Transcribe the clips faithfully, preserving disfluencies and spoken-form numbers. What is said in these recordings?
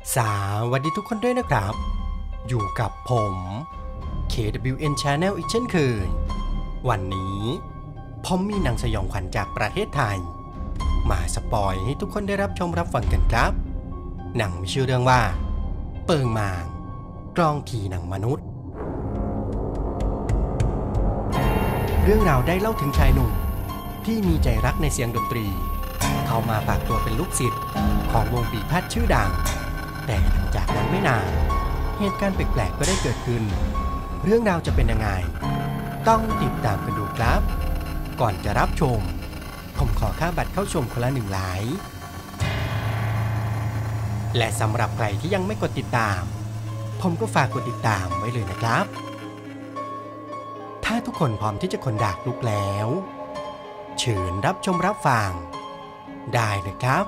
สวัสดีทุกคนด้วยนะครับอยู่กับผม เค ดับเบิลยู เอ็น Channel อีกเช่นเคยวันนี้ผมมีหนังสยองขวัญจากประเทศไทยมาสปอยให้ทุกคนได้รับชมรับฟังกันครับหนังมีชื่อเรื่องว่าเปิงมางกลองผีหนังมนุษย์เรื่องราวได้เล่าถึงชายหนุ่มที่มีใจรักในเสียงดนตรีเขามาฝากตัวเป็นลูกศิษย์ของวงปีพาดชื่อดังแต่หลังจากนั้นไม่นานเหตุการณ์แปลกๆก็ได้เกิดขึ้นเรื่องราวจะเป็นยังไงต้องติดตามกันดูครับก่อนจะรับชมผมขอค่าบัตรเข้าชมคนละหนึ่งไลค์และสำหรับใครที่ยังไม่กดติดตามผมก็ฝากกดติดตามไว้เลยนะครับถ้าทุกคนพร้อมที่จะขนดากลุกแล้วเชิญรับชมรับฟังได้เลยครับ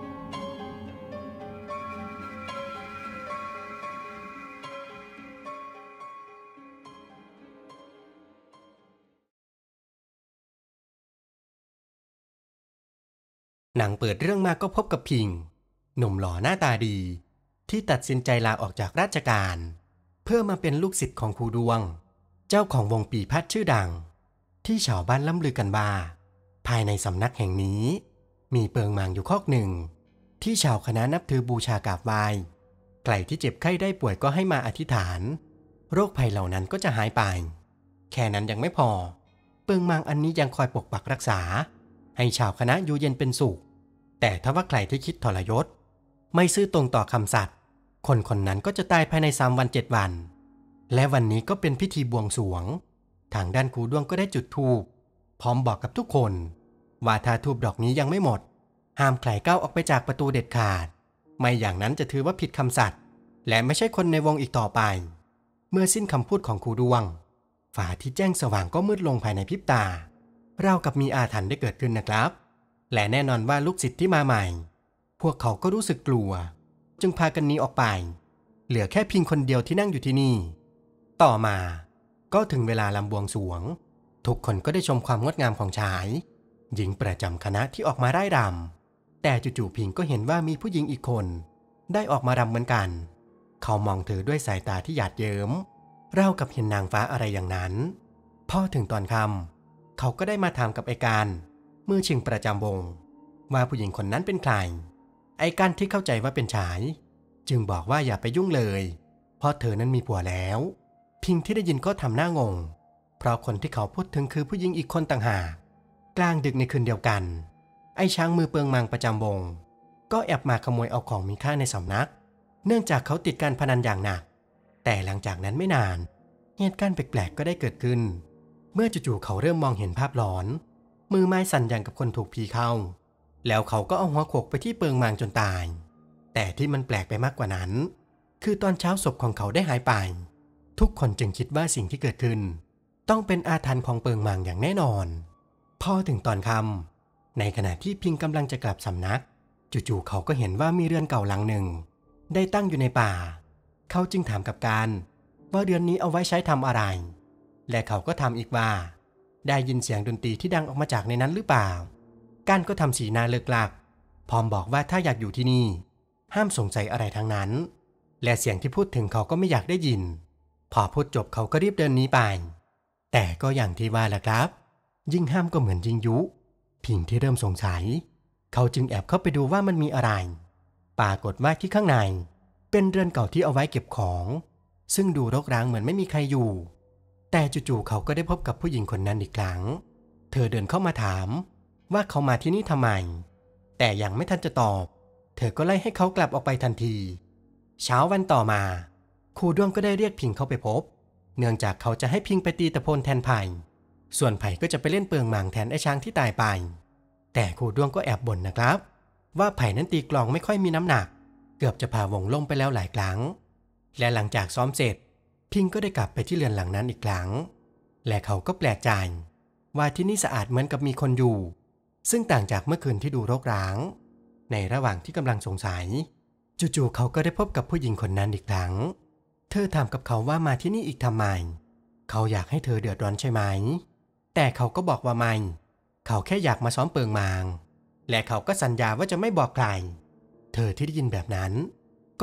หนังเปิดเรื่องมาก็พบกับพิงหนุ่มหล่อหน้าตาดีที่ตัดสินใจลาออกจากราชการเพื่อมาเป็นลูกศิษย์ของครูดวงเจ้าของวงปีพัดชื่อดังที่ชาวบ้านล่ำลือกันว่าภายในสำนักแห่งนี้มีเปิงมางอยู่คอกหนึ่งที่ชาวคณะนับถือบูชากราบไหว้ใครที่เจ็บไข้ได้ป่วยก็ให้มาอธิษฐานโรคภัยเหล่านั้นก็จะหายไปแค่นั้นยังไม่พอเปิงมางอันนี้ยังคอยปกปักรักษาให้ชาวคณะอยู่เย็นเป็นสุขแต่ถ้าว่าใครที่คิดทรยศไม่ซื่อตรงต่อคำสัตย์คนคนนั้นก็จะตายภายในสามวันเจ็ดวันและวันนี้ก็เป็นพิธีบวงสรวงทางด้านครูดวงก็ได้จุดธูปพร้อมบอกกับทุกคนว่าถ้าธูปดอกนี้ยังไม่หมดห้ามใครก้าวออกไปจากประตูเด็ดขาดไม่อย่างนั้นจะถือว่าผิดคำสัตย์และไม่ใช่คนในวงอีกต่อไปเมื่อสิ้นคำพูดของครูดวงฝาที่แจ้งสว่างก็มืดลงภายในพริบตาราวกับมีอาถรรพ์ได้เกิดขึ้นนะครับและแน่นอนว่าลูกศิษย์ที่มาใหม่พวกเขาก็รู้สึกกลัวจึงพากันหนีออกไปเหลือแค่พิงคนเดียวที่นั่งอยู่ที่นี่ต่อมาก็ถึงเวลาลำบวงสรวงทุกคนก็ได้ชมความงดงามของชายหญิงประจำคณะที่ออกมาไร่รำแต่จู่ๆพิงก็เห็นว่ามีผู้หญิงอีกคนได้ออกมารำเหมือนกันเขามองเธอด้วยสายตาที่หยาดเยิ้มราวกับเห็นนางฟ้าอะไรอย่างนั้นพอถึงตอนค่ำเขาก็ได้มาถามกับไอ้การมือชิงประจำวงว่าผู้หญิงคนนั้นเป็นใครไอ้การที่เข้าใจว่าเป็นชายจึงบอกว่าอย่าไปยุ่งเลยเพราะเธอนั้นมีผัวแล้วพิงที่ได้ยินก็ทำหน้างงเพราะคนที่เขาพูดถึงคือผู้หญิงอีกคนต่างหากกลางดึกในคืนเดียวกันไอ้ช้างมือเปิงมังประจำวงก็แอบมาขโมยเอาของมีค่าในสำนักเนื่องจากเขาติดการพนันอย่างหนักแต่หลังจากนั้นไม่นานเหตุการณ์แปลกๆก็ได้เกิดขึ้นเมื่อจู่ๆเขาเริ่มมองเห็นภาพหลอนมือไม้สั่นอย่างกับคนถูกผีเข้าแล้วเขาก็เอาหัวโขกไปที่เปิงมางจนตายแต่ที่มันแปลกไปมากกว่านั้นคือตอนเช้าศพของเขาได้หายไปทุกคนจึงคิดว่าสิ่งที่เกิดขึ้นต้องเป็นอาถรรพ์ของเปิงมางอย่างแน่นอนพอถึงตอนค่ำในขณะที่พิงกำลังจะกลับสำนักจู่ๆเขาก็เห็นว่ามีเรือนเก่าหลังหนึ่งได้ตั้งอยู่ในป่าเขาจึงถามกับการว่าเรือนนี้เอาไว้ใช้ทำอะไรและเขาก็ถามอีกว่าได้ยินเสียงดนตรีที่ดังออกมาจากในนั้นหรือเปล่าการก็ทำสีหน้าเลิกลักพร้อมบอกว่าถ้าอยากอยู่ที่นี่ห้ามสงสัยอะไรทั้งนั้นและเสียงที่พูดถึงเขาก็ไม่อยากได้ยินพอพูดจบเขาก็รีบเดินหนีไปแต่ก็อย่างที่ว่าแหละครับยิ่งห้ามก็เหมือนยิ่งยุพิงที่เริ่มสงสัยเขาจึงแอบเข้าไปดูว่ามันมีอะไรปรากฏว่าที่ข้างในเป็นเรือนเก่าที่เอาไว้เก็บของซึ่งดูรกร้างเหมือนไม่มีใครอยู่แต่จู่ๆเขาก็ได้พบกับผู้หญิงคนนั้นอีกครั้งเธอเดินเข้ามาถามว่าเขามาที่นี่ทำไมแต่ยังไม่ทันจะตอบเธอก็ไล่ให้เขากลับออกไปทันทีเช้าวันต่อมาครูด้วงก็ได้เรียกพิงเข้าไปพบเนื่องจากเขาจะให้พิงไปตีตะโพนแทนไผ่ส่วนไผ่ก็จะไปเล่นเปิงหมางแทนไอ้ช้างที่ตายไปแต่ครูด้วงก็แอบบ่นนะครับว่าไผ่นั้นตีกลองไม่ค่อยมีน้ำหนักเกือบจะพาวงล่มไปแล้วหลายครั้งและหลังจากซ้อมเสร็จพิงก็ได้กลับไปที่เรือนหลังนั้นอีกครั้งและเขาก็แปลกใจว่าที่นี่สะอาดเหมือนกับมีคนอยู่ซึ่งต่างจากเมื่อคืนที่ดูรกร้างในระหว่างที่กำลังสงสัยจู่ๆเขาก็ได้พบกับผู้หญิงคนนั้นอีกครั้งเธอถามกับเขาว่ามาที่นี่อีกทำไมเขาอยากให้เธอเดือดร้อนใช่ไหมแต่เขาก็บอกว่าไม่เขาแค่อยากมาซ้อมเปิงมางและเขาก็สัญญาว่าจะไม่บอกใครเธอที่ได้ยินแบบนั้นก็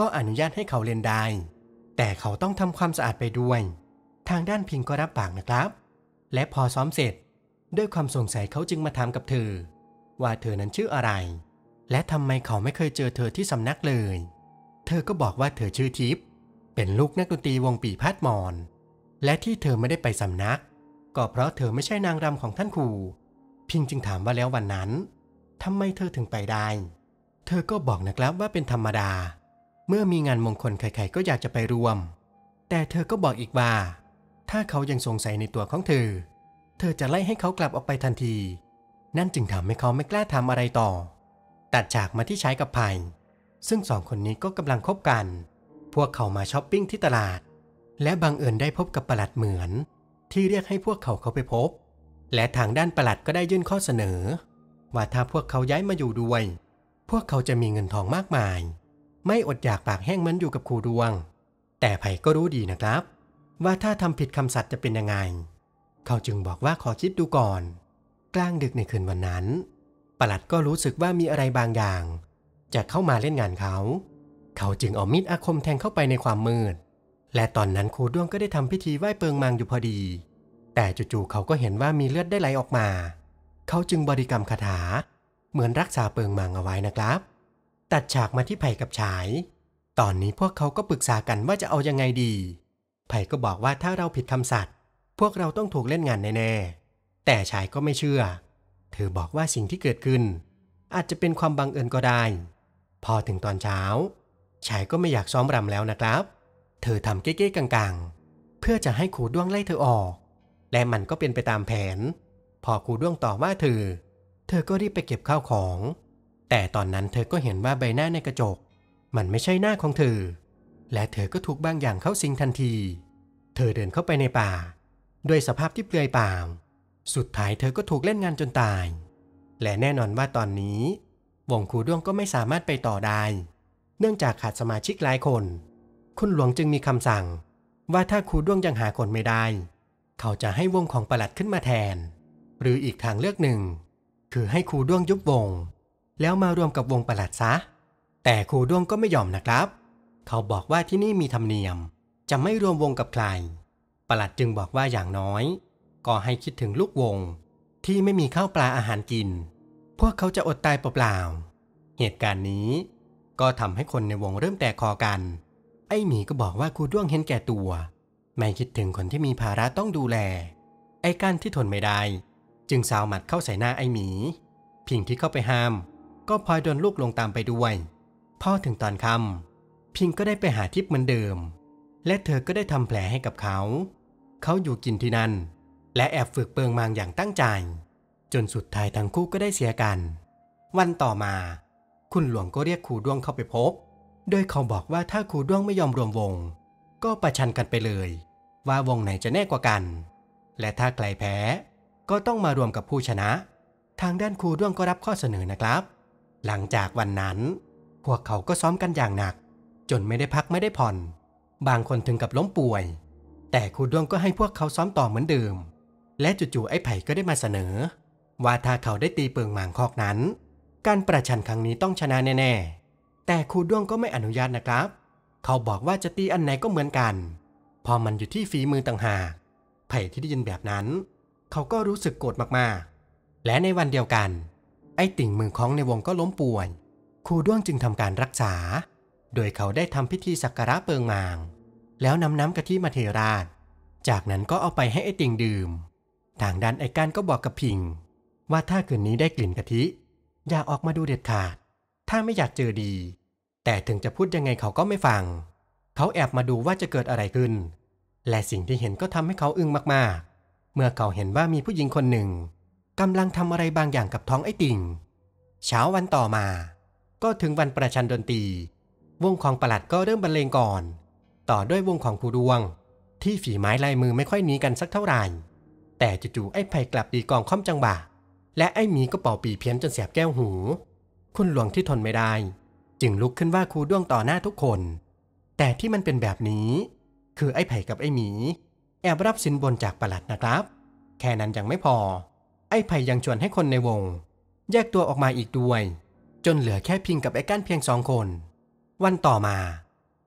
ก็อนุญาตให้เขาเล่นได้แต่เขาต้องทำความสะอาดไปด้วยทางด้านพิงก็รับปากนะครับและพอซ้อมเสร็จด้วยความสงสัยเขาจึงมาถามกับเธอว่าเธอนั้นชื่ออะไรและทำไมเขาไม่เคยเจอเธอที่สำนักเลยเธอก็บอกว่าเธอชื่อทิพย์เป็นลูกนักดนตรีวงปีพาดมอนและที่เธอไม่ได้ไปสำนักก็เพราะเธอไม่ใช่นางรำของท่านครูพิงจึงถามว่าแล้ววันนั้นทำไมเธอถึงไปได้เธอก็บอกนะครับว่าเป็นธรรมดาเมื่อมีงานมงคลใครๆก็อยากจะไปรวมแต่เธอก็บอกอีกว่าถ้าเขายังสงสัยในตัวของเธอเธอจะไล่ให้เขากลับออกไปทันทีนั่นจึงทำให้เขาไม่กล้าทำอะไรต่อตัดฉากมาที่ชายกับไผ่ซึ่งสองคนนี้ก็กำลังคบกันพวกเขามาช้อปปิ้งที่ตลาดและบังเอิญได้พบกับปลัดเหมือนที่เรียกให้พวกเขาเข้าไปพบและทางด้านปลัดก็ได้ยื่นข้อเสนอว่าถ้าพวกเขาย้ายมาอยู่ด้วยพวกเขาจะมีเงินทองมากมายไม่อดอยากปากแห้งเหมือนอยู่กับครูดวงแต่ไผ่ก็รู้ดีนะครับว่าถ้าทำผิดคำสัตย์จะเป็นยังไงเขาจึงบอกว่าขอคิดดูก่อนกลางดึกในคืนวันนั้นปลัดก็รู้สึกว่ามีอะไรบางอย่างจะเข้ามาเล่นงานเขาเขาจึงเอามีดอาคมแทงเข้าไปในความมืดและตอนนั้นครูดวงก็ได้ทำพิธีไหว้เปิงมังอยู่พอดีแต่จู่ๆเขาก็เห็นว่ามีเลือดได้ไหลออกมาเขาจึงบริกรรมคาถาเหมือนรักษาเปิงมังเอาไว้นะครับตัดฉากมาที่ไผ่กับฉายตอนนี้พวกเขาก็ปรึกษากันว่าจะเอายังไงดีไผ่ก็บอกว่าถ้าเราผิดคำสัตย์พวกเราต้องถูกเล่นงานแน่ๆแต่ฉายก็ไม่เชื่อเธอบอกว่าสิ่งที่เกิดขึ้นอาจจะเป็นความบังเอิญก็ได้พอถึงตอนเช้าฉายก็ไม่อยากซ้อมรำแล้วนะครับเธอทำเก๊ๆกังๆเพื่อจะให้ครูด้วงไล่เธอออกและมันก็เป็นไปตามแผนพอครูด้วงต่อว่าเธอเธอก็รีบไปเก็บข้าวของแต่ตอนนั้นเธอก็เห็นว่าใบหน้าในกระจกมันไม่ใช่หน้าของเธอและเธอก็ถูกบางอย่างเข้าสิงทันทีเธอเดินเข้าไปในป่าด้วยสภาพที่เปลือยเปล่าสุดท้ายเธอก็ถูกเล่นงานจนตายและแน่นอนว่าตอนนี้วงครูด้วงก็ไม่สามารถไปต่อได้เนื่องจากขาดสมาชิกหลายคนคุณหลวงจึงมีคำสั่งว่าถ้าครูด้วงยังหาคนไม่ได้เขาจะให้วงของปลัดขึ้นมาแทนหรืออีกทางเลือกหนึ่งคือให้ครูด้วงยุบวงแล้วมารวมกับวงปลัดซะแต่ครูด้วงก็ไม่ยอมนะครับเขาบอกว่าที่นี่มีธรรมเนียมจะไม่รวมวงกับใครปลัดจึงบอกว่าอย่างน้อยก็ให้คิดถึงลูกวงที่ไม่มีข้าวปลาอาหารกินพวกเขาจะอดตายเปล่าๆเหตุการณ์นี้ก็ทำให้คนในวงเริ่มแตกคอกันไอ้หมีก็บอกว่าครูด้วงเห็นแก่ตัวไม่คิดถึงคนที่มีภาระต้องดูแลไอ้ก้านที่ทนไม่ได้จึงสาวหมัดเข้าใส่หน้าไอ้หมีพิงที่เข้าไปห้ามก็พลอยโดนลูกลงตามไปด้วยพอถึงตอนค่ำพิงก็ได้ไปหาทิพย์เหมือนเดิมและเธอก็ได้ทำแผลให้กับเขาเขาอยู่กินที่นั่นและแอบฝึกเปิงมางอย่างตั้งใจจนสุดท้ายทั้งคู่ก็ได้เสียกันวันต่อมาคุณหลวงก็เรียกครูด้วงเข้าไปพบโดยเขาบอกว่าถ้าครูด้วงไม่ยอมรวมวงก็ประชันกันไปเลยว่าวงไหนจะแน่กว่ากันและถ้าใครแพ้ก็ต้องมารวมกับผู้ชนะทางด้านครูด้วงก็รับข้อเสนอนะครับหลังจากวันนั้นพวกเขาก็ซ้อมกันอย่างหนักจนไม่ได้พักไม่ได้ผ่อนบางคนถึงกับล้มป่วยแต่ครูด้วงก็ให้พวกเขาซ้อมต่อเหมือนเดิมและจู่ๆไอ้ไผ่ก็ได้มาเสนอว่าถ้าเขาได้ตีเปิงหมางคอกนั้นการประชันครั้งนี้ต้องชนะแน่ๆแต่ครูด้วงก็ไม่อนุญาตนะครับเขาบอกว่าจะตีอันไหนก็เหมือนกันพอมันอยู่ที่ฝีมือต่างหากไผ่ที่ได้ยินแบบนั้นเขาก็รู้สึกโกรธมากๆและในวันเดียวกันไอ้ติ่งมือของในวงก็ล้มป่วยครูด้วงจึงทำการรักษาโดยเขาได้ทำพิธีสักการะเปิงหมางแล้วนำน้ำกะทิมาเทราดจากนั้นก็เอาไปให้ไอ้ติ่งดื่มทางด้านไอ้ก้านก็บอกกับพิงว่าถ้าคืนนี้ได้กลิ่นกะทิอย่าออกมาดูเด็ดขาดถ้าไม่อยากเจอดีแต่ถึงจะพูดยังไงเขาก็ไม่ฟังเขาแอบมาดูว่าจะเกิดอะไรขึ้นและสิ่งที่เห็นก็ทำให้เขาอึ้งมากๆเมื่อเขาเห็นว่ามีผู้หญิงคนหนึ่งกำลังทำอะไรบางอย่างกับท้องไอ้ติ่งเช้าวันต่อมาก็ถึงวันประชันดนตรีวงของปลัดก็เริ่มบรรเลงก่อนต่อด้วยวงของครูดวงที่ฝีไม้ลายมือไม่ค่อยหนีกันสักเท่าไหร่แต่จู่ๆไอ้ไผ่กลับตีกองค่อมจังหวะและไอ้หมีก็เป่าปีเพี้ยนจนแสบแก้วหูคุณหลวงที่ทนไม่ได้จึงลุกขึ้นว่าครูดวงต่อหน้าทุกคนแต่ที่มันเป็นแบบนี้คือไอ้ไผ่กับไอ้หมีแอบรับสินบนจากปลัดนะครับแค่นั้นยังไม่พอไอ้ไผ่ยังชวนให้คนในวงแยกตัวออกมาอีกด้วยจนเหลือแค่พิงกับไอ้ก้านเพียงสองคนวันต่อมา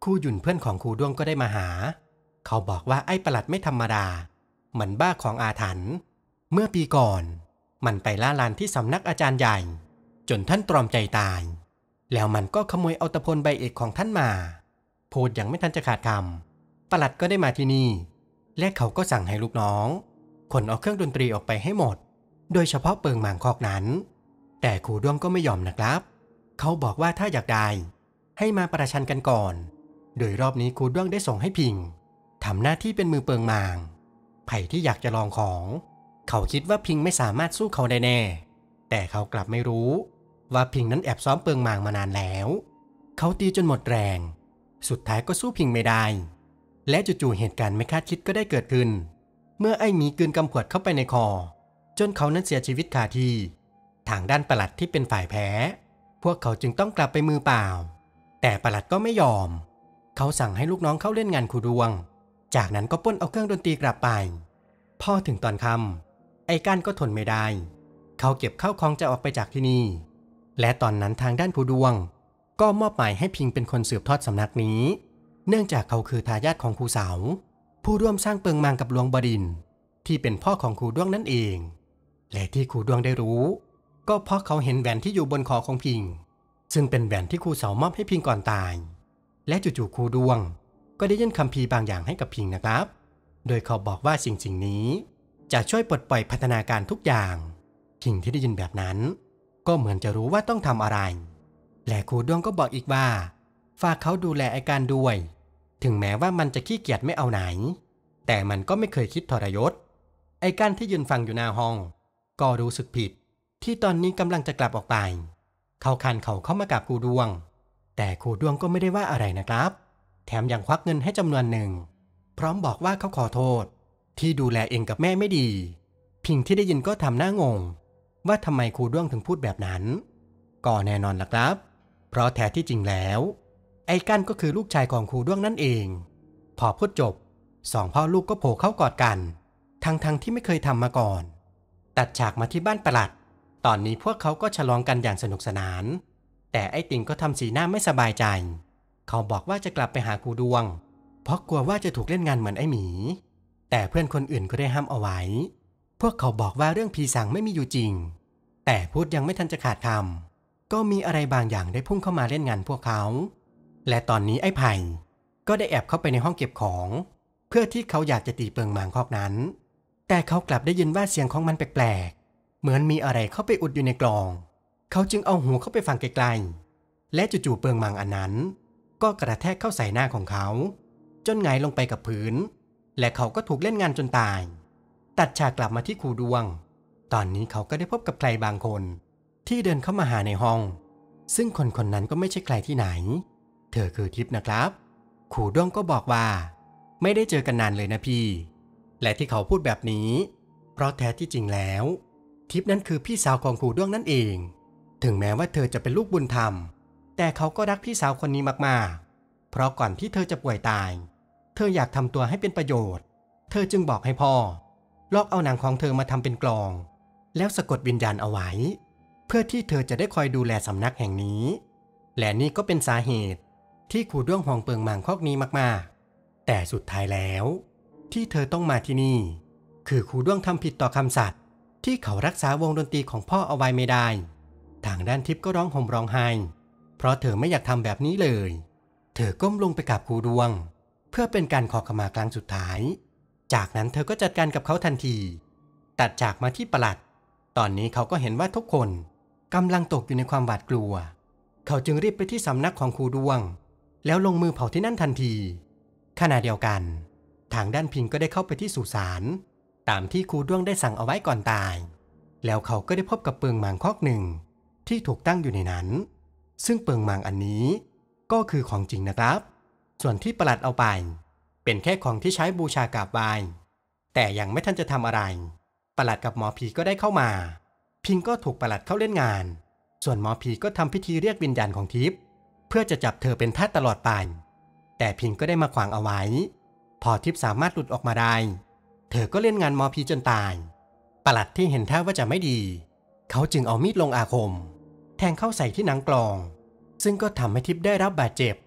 ครูหยุ่นเพื่อนของครูด้วงก็ได้มาหาเขาบอกว่าไอ้ประหลัดไม่ธรรมดามันบ้าของอาถรรพ์เมื่อปีก่อนมันไปล่าลานที่สำนักอาจารย์ใหญ่จนท่านตรอมใจตายแล้วมันก็ขโมยเอาตะพลใบเอกของท่านมาพูดยังไม่ทันจะขาดคำประหลัดก็ได้มาที่นี่และเขาก็สั่งให้ลูกน้องขนเอาเครื่องดนตรีออกไปให้หมดโดยเฉพาะเปิงหมางคอกนั้นแต่ครูด้วงก็ไม่ยอมนะครับเขาบอกว่าถ้าอยากได้ให้มาประชันกันก่อนโดยรอบนี้ครูด้วงได้ส่งให้พิงทำหน้าที่เป็นมือเปิงหมางไผ่ที่อยากจะลองของเขาคิดว่าพิงไม่สามารถสู้เขาได้แน่แต่เขากลับไม่รู้ว่าพิงนั้นแอบซ้อมเปิงหมางมานานแล้วเขาตีจนหมดแรงสุดท้ายก็สู้พิงไม่ได้และจู่ๆเหตุการณ์ไม่คาดคิดก็ได้เกิดขึ้นเมื่อไอ้หมีกลืนกำขวดเข้าไปในคอจนเขานั้นเสียชีวิตคาที่ทางด้านปลัดที่เป็นฝ่ายแพ้พวกเขาจึงต้องกลับไปมือเปล่าแต่ปลัดก็ไม่ยอมเขาสั่งให้ลูกน้องเข้าเล่นงานครูดวงจากนั้นก็ปล้นเอาเครื่องดนตรีกลับไปพอถึงตอนค่ำไอ้ก้านก็ทนไม่ได้เขาเก็บข้าวของจะออกไปจากที่นี่และตอนนั้นทางด้านครูดวงก็มอบหมายให้พิงเป็นคนสืบทอดสำนักนี้เนื่องจากเขาคือทายาทของครูเสาผู้ร่วมสร้างเปิงมางกับหลวงบดินทร์ที่เป็นพ่อของครูด้วงนั่นเองและที่ครูด้วงได้รู้ก็เพราะเขาเห็นแหวนที่อยู่บนคอของพิงซึ่งเป็นแหวนที่ครูเสามอบให้พิงก่อนตายและจู่ๆครูด้วงก็ได้ยื่นคัมภีร์บางอย่างให้กับพิงนะครับโดยเขาบอกว่าสิ่งสิ่งนี้จะช่วยปลดปล่อยพัฒนาการทุกอย่างพิงที่ได้ยินแบบนั้นก็เหมือนจะรู้ว่าต้องทำอะไรและครูด้วงก็บอกอีกว่าฝากเขาดูแลไอ้การด้วยถึงแม้ว่ามันจะขี้เกียจไม่เอาไหนแต่มันก็ไม่เคยคิดทรยศไอ้การที่ยืนฟังอยู่หน้าห้องก็รู้สึกผิดที่ตอนนี้กำลังจะกลับออกไปเขาคันเขาเข้ามากับครูดวงแต่ครูดวงก็ไม่ได้ว่าอะไรนะครับแถมยังควักเงินให้จำนวนหนึ่งพร้อมบอกว่าเขาขอโทษที่ดูแลเองกับแม่ไม่ดีพิงที่ได้ยินก็ทำหน้างงว่าทำไมครูดวงถึงพูดแบบนั้นก็แน่นอนล่ะครับเพราะแท้ที่จริงแล้วไอ้กั้นก็คือลูกชายของครูด้วงนั่นเองพอพูดจบสองพ่อลูกก็โผล่เข้ากอดกันทั้งๆ ท, ที่ไม่เคยทำมาก่อนตัดฉากมาที่บ้านปลัดตอนนี้พวกเขาก็ฉลองกันอย่างสนุกสนานแต่ไอ้ติ่งก็ทำสีหน้าไม่สบายใจเขาบอกว่าจะกลับไปหาครูด้วงเพราะกลัวว่าจะถูกเล่นงานเหมือนไอ้หมีแต่เพื่อนคนอื่นก็ได้ห้ามเอาไว้พวกเขาบอกว่าเรื่องผีสางไม่มีอยู่จริงแต่พูดยังไม่ทันจะขาดคำก็มีอะไรบางอย่างได้พุ่งเข้ามาเล่นงานพวกเขาและตอนนี้ไอ้ไผ่ก็ได้แอบเข้าไปในห้องเก็บของเพื่อที่เขาอยากจะตีเปิงหมางคอกนั้นแต่เขากลับได้ยินว่าเสียงของมันแปลกๆเหมือนมีอะไรเข้าไปอุดอยู่ในกลองเขาจึงเอาหูเข้าไปฟังไกลๆและจู่ๆเปิงหมางอันนั้นก็กระแทกเข้าใส่หน้าของเขาจนหงายลงไปกับพื้นและเขาก็ถูกเล่นงานจนตายตัดฉากกลับมาที่ครูดวงตอนนี้เขาก็ได้พบกับใครบางคนที่เดินเข้ามาหาในห้องซึ่งคนคนนั้นก็ไม่ใช่ใครที่ไหนเธอคือทิพย์นะครับครูด้วงก็บอกว่าไม่ได้เจอกันนานเลยนะพี่และที่เขาพูดแบบนี้เพราะแท้ที่จริงแล้วทิพย์นั้นคือพี่สาวของครูด้วงนั่นเองถึงแม้ว่าเธอจะเป็นลูกบุญธรรมแต่เขาก็รักพี่สาวคนนี้มากๆเพราะก่อนที่เธอจะป่วยตายเธออยากทำตัวให้เป็นประโยชน์เธอจึงบอกให้พ่อลอกเอาหนังของเธอมาทำเป็นกลองแล้วสะกดวิญญาณเอาไว้เพื่อที่เธอจะได้คอยดูแลสำนักแห่งนี้และนี่ก็เป็นสาเหตุที่ครูด้วงห่วงเปิงหมางคอกนี้มากๆแต่สุดท้ายแล้วที่เธอต้องมาที่นี่คือครูด้วงทำผิดต่อคำสัตย์ที่เขารักษาวงดนตรีของพ่อเอาไว้ไม่ได้ทางด้านทิพย์ก็ร้องห่มร้องไห้เพราะเธอไม่อยากทำแบบนี้เลยเธอก้มลงไปกราบครูด้วงเพื่อเป็นการขอขมาครั้งสุดท้ายจากนั้นเธอก็จัดการกับเขาทันทีตัดจากมาที่ปลัดตอนนี้เขาก็เห็นว่าทุกคนกำลังตกอยู่ในความหวาดกลัวเขาจึงรีบไปที่สำนักของครูด้วงแล้วลงมือเผาที่นั่นทันทีขณะเดียวกันทางด้านพิงก็ได้เข้าไปที่สุสานตามที่ครูด้วงได้สั่งเอาไว้ก่อนตายแล้วเขาก็ได้พบกับเปิงหมางคอกหนึ่งที่ถูกตั้งอยู่ในนั้นซึ่งเปิงหมางอันนี้ก็คือของจริงนะครับส่วนที่ปลัดเอาไปเป็นแค่ของที่ใช้บูชากราบไหว้แต่ยังไม่ทันจะทำอะไรปลัดกับหมอผีก็ได้เข้ามาพิงก็ถูกปลัดเข้าเล่นงานส่วนหมอผีก็ทำพิธีเรียกวิญญาณของทิพย์เพื่อจะจับเธอเป็นทาสตลอดไปแต่พิงก็ได้มาขวางเอาไว้พอทิพย์สามารถหลุดออกมาได้เธอก็เล่นงานหมอผีจนตายปลัดที่เห็นท่าว่าจะไม่ดีเขาจึงเอามีดลงอาคมแทงเข้าใส่ที่หนังกลองซึ่งก็ทำให้ทิพย์ได้รับบาดเจ็บ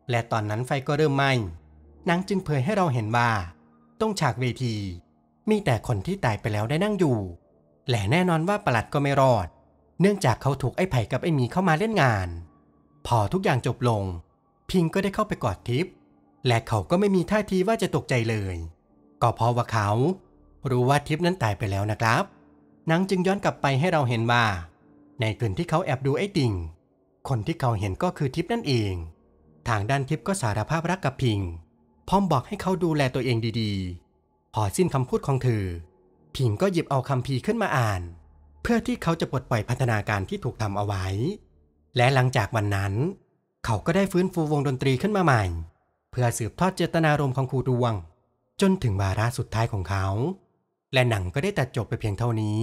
และตอนนั้นไฟก็เริ่มไหม้หนังจึงเผยให้เราเห็นว่าตรงฉากเวทีมีแต่คนที่ตายไปแล้วได้นั่งอยู่และแน่นอนว่าประหลัดก็ไม่รอดเนื่องจากเขาถูกไอ้ไผ่กับไอ้หมีเข้ามาเล่นงานพอทุกอย่างจบลงพิงก็ได้เข้าไปกอดทิพย์และเขาก็ไม่มีท่าทีว่าจะตกใจเลยก็เพราะว่าเขารู้ว่าทิพย์นั้นตายไปแล้วนะครับหนังจึงย้อนกลับไปให้เราเห็นว่าในคืนที่เขาแอบดูไอ้ติ่งคนที่เขาเห็นก็คือทิพย์นั่นเองทางด้านทิพย์ก็สารภาพรักกับพิงพร้อมบอกให้เขาดูแลตัวเองดีๆพอสิ้นคำพูดของเธอพิงก็หยิบเอาคัมภีร์ขึ้นมาอ่านเพื่อที่เขาจะปลดปล่อยพันธนาการที่ถูกทำเอาไว้และหลังจากวันนั้นเขาก็ได้ฟื้นฟูวงดนตรีขึ้นมาใหม่เพื่อสืบทอดเจตนารมณ์ของครูดวงจนถึงวาระสุดท้ายของเขาและหนังก็ได้ตัดจบไปเพียงเท่านี้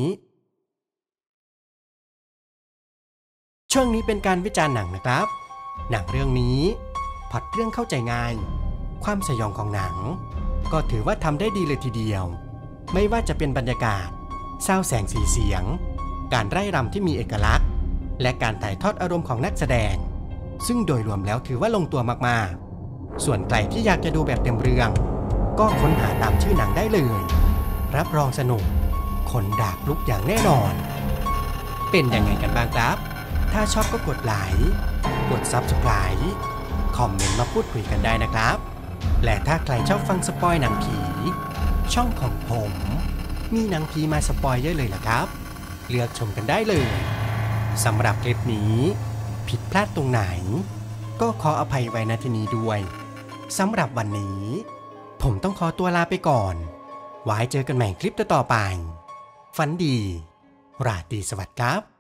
ช่วงนี้เป็นการวิจารณ์หนังนะครับหนังเรื่องนี้พล็อตเรื่องเข้าใจง่ายความสยองของหนังก็ถือว่าทำได้ดีเลยทีเดียวไม่ว่าจะเป็นบรรยากาศซาวด์แสงสีเสียงการไร่รำที่มีเอกลักษณ์และการถ่ายทอดอารมณ์ของนักแสดงซึ่งโดยรวมแล้วถือว่าลงตัวมากๆส่วนใครที่อยากจะดูแบบเต็มเรื่องก็ค้นหาตามชื่อหนังได้เลยรับรองสนุกคนดากลุกอย่างแน่นอนเป็นยังไงกันบ้างครับถ้าชอบก็กดไลค์กด ซับสไครบ์ คอมเมนต์มาพูดคุยกันได้นะครับและถ้าใครชอบฟังสปอยหนังผีช่องของผมมีหนังผีมาสปอยเยอะเลยล่ะครับเลือกชมกันได้เลยสำหรับคลิปนี้ผิดพลาดตรงไหนก็ขออภัยไว้ณที่นี้ด้วยสำหรับวันนี้ผมต้องขอตัวลาไปก่อนไว้เจอกันใหม่คลิปต่อไปฝันดีราตรีสวัสดิ์ครับ